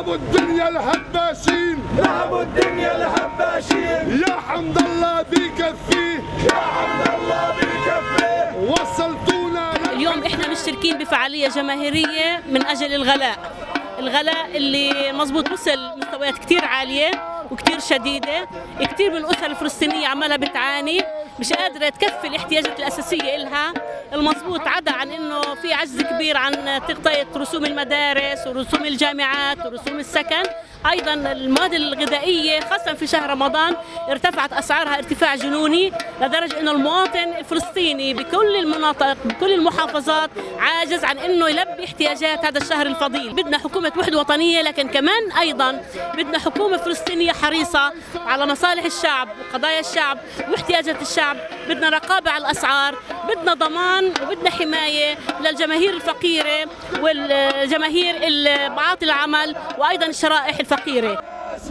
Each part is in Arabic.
ذهبوا الدنيا الهباشين، ذهبوا الدنيا الهباشين، يا حمد الله بكفيه، يا حمد الله بكفيه، وصلتونا. اليوم احنا مشتركين بفعالية جماهيرية من اجل الغلاء اللي مزبوط وصل مستويات كتير عالية وكتير شديدة. كتير من الأسر الفلسطينية عمالها بتعاني، مش قادرة تكفي الاحتياجات الأساسية إلها. المزبوط عدا عن إنه في عجز كبير عن تغطية رسوم المدارس ورسوم الجامعات ورسوم السكن، أيضا المواد الغذائية خاصة في شهر رمضان ارتفعت أسعارها ارتفاع جنوني، لدرجة إنه المواطن الفلسطيني بكل المناطق بكل المحافظات عاجز عن إنه يلبي احتياجات هذا الشهر الفضيل. بدنا حكومة وحدة وطنية، لكن كمان أيضا بدنا حكومة فلسطينية حريصة على مصالح الشعب وقضايا الشعب واحتياجات الشعب. بدنا رقابة على الأسعار، بدنا ضمان وبدنا حماية للجماهير الفقيرة والجماهير بعاطل العمل وأيضا الشرائح الفقيرة.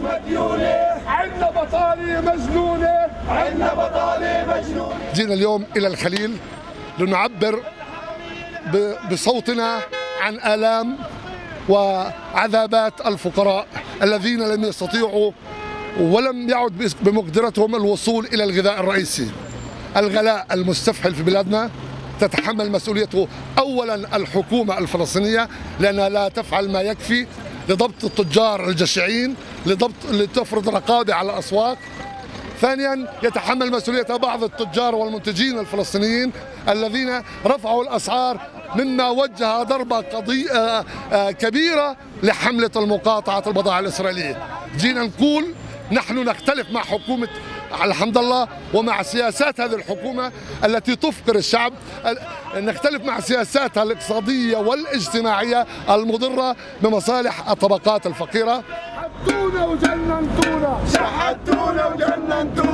عندنا بطالة مجنونة، عندنا بطالة مجنونة. جينا اليوم إلى الخليل لنعبر بصوتنا عن آلام وعذابات الفقراء الذين لم يستطيعوا ولم يعد بمقدرتهم الوصول إلى الغذاء الرئيسي. الغلاء المستفحل في بلادنا تتحمل مسؤوليته أولا الحكومة الفلسطينية، لأنها لا تفعل ما يكفي لضبط التجار الجشعين، لتفرض رقابة على الأسواق. ثانيا يتحمل مسؤوليتها بعض التجار والمنتجين الفلسطينيين الذين رفعوا الأسعار، مما وجه ضربة كبيرة لحملة المقاطعة البضائع الإسرائيلية. جينا نقول نحن نختلف مع حكومة الحمد الله ومع سياسات هذه الحكومة التي تفقر الشعب، نختلف مع سياساتها الاقتصادية والاجتماعية المضرة بمصالح الطبقات الفقيرة. شحتونا وجننتونا، شحتونا وجننتونا.